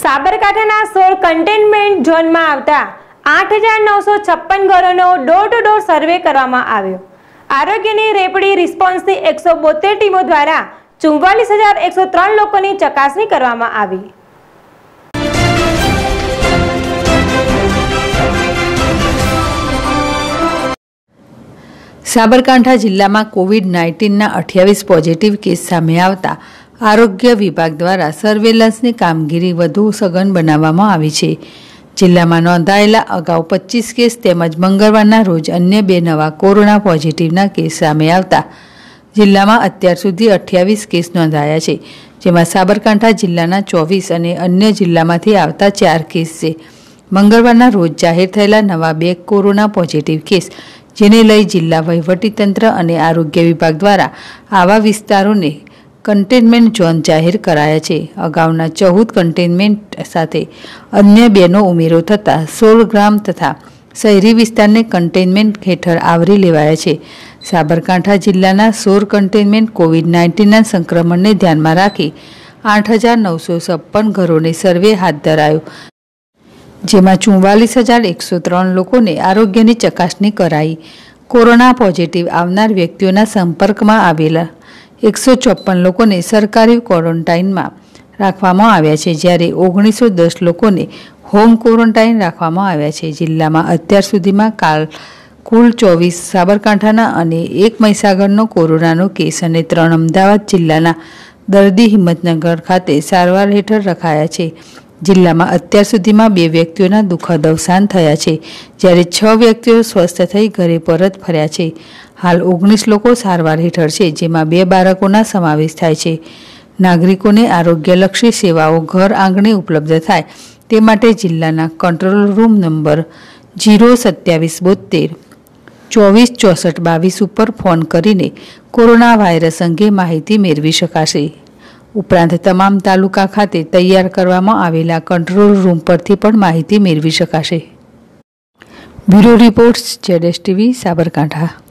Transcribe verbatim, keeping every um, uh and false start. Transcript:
સાબરકાંઠાના સોળ કન્ટેનમેન્ટ ઝોનમાં આવતા આઠ હજાર નવસો છપ્પન ઘરોનો ડોર ટુ ડોર સર્વે કરવામાં આવ્યો। આરોગ્યની રેપિડ રિસ્પોન્સની એકસો બોતેર ટીમો દ્વારા ચુમ્માલીસ હજાર એકસો ત્રણ લોકોની ચકાસણી કરવામાં આવી। સાબરકાંઠા જિલ્લામાં કોવિડ નાઇન્ટીનના અઠ્યાવીસ પોઝિટિવ કેસ સામે આવતા આરોગ્ય વિભાગ દ્વારા સર્વેલન્સની કામગીરી વધુ સઘન બનાવવામાં આવી છે। જિલ્લામાં નોંધાયેલા અગાઉ પચીસ કેસ તેમજ મંગળવારના રોજ અન્ય બે નવા કોરોના પોઝિટિવના કેસ સામે આવતા જિલ્લામાં અત્યાર સુધી અઠ્યાવીસ કેસ નોંધાયા છે, જેમાં સાબરકાંઠા જિલ્લાના ચોવીસ અને અન્ય જિલ્લામાંથી આવતા ચાર કેસ છે। મંગળવારના રોજ જાહેર થયેલા નવા બે કોરોના પોઝિટિવ કેસ, જેને લઈ જિલ્લા વહીવટીતંત્ર અને આરોગ્ય વિભાગ દ્વારા આવા વિસ્તારોને કન્ટેનમેન્ટ ઝોન જાહેર કરાયા છે। અગાઉના ચૌદ કન્ટેનમેન્ટ સાથે અન્ય બેનો ઉમેરો થતાં સોળ ગ્રામ તથા શહેરી વિસ્તારને કન્ટેનમેન્ટ હેઠળ આવરી લેવાયા છે। સાબરકાંઠા જિલ્લાના સોળ કન્ટેનમેન્ટ કોવિડ નાઇન્ટીનના સંક્રમણને ધ્યાનમાં રાખી આઠ હજાર નવસો છપ્પન ઘરોને સર્વે હાથ ધરાયો, જેમાં ચુમ્માલીસ હજાર એકસો ત્રણ લોકોને આરોગ્યની ચકાસણી કરાઈ। કોરોના પોઝિટિવ આવનાર વ્યક્તિઓના સંપર્કમાં આવેલા એકસો ચોપન લોકોને સરકારી ક્વોરન્ટાઇનમાં રાખવામાં આવ્યા છે, જ્યારે ઓગણીસો દસ લોકોને હોમ ક્વોરન્ટાઇન રાખવામાં આવ્યા છે। જિલ્લામાં અત્યાર સુધીમાં કાલ કુલ ચોવીસ સાબરકાંઠાના અને એક મહીસાગરનો કોરોનાનો કેસ અને ત્રણ અમદાવાદ જિલ્લાના દર્દી હિંમતનગર ખાતે સારવાર હેઠળ રખાયા છે। જિલ્લામાં અત્યાર સુધીમાં બે વ્યક્તિઓના દુઃખદ અવસાન થયા છે, જ્યારે છ વ્યક્તિઓ સ્વસ્થ થઈ ઘરે પરત ફર્યા છે। હાલ ઓગણીસ લોકો સારવાર હેઠળ છે, જેમાં બે બાળકોના સમાવેશ થાય છે। નાગરિકોને આરોગ્યલક્ષી સેવાઓ ઘર આંગણે ઉપલબ્ધ થાય તે માટે જિલ્લાના કંટ્રોલ રૂમ નંબર જીરો સત્યાવીસ બોતેર ચોવીસ ચોસઠ બાવીસ ઉપર ફોન કરીને કોરોના વાયરસ અંગે માહિતી મેળવી શકાશે। ઉપરાંત તમામ તાલુકા ખાતે તૈયાર કરવામાં આવેલા કંટ્રોલ રૂમ પરથી પણ માહિતી મેળવી શકાશે। બ્યુરો રિપોર્ટ્સ, જેડેશ ટીવી, સાબરકાંઠા।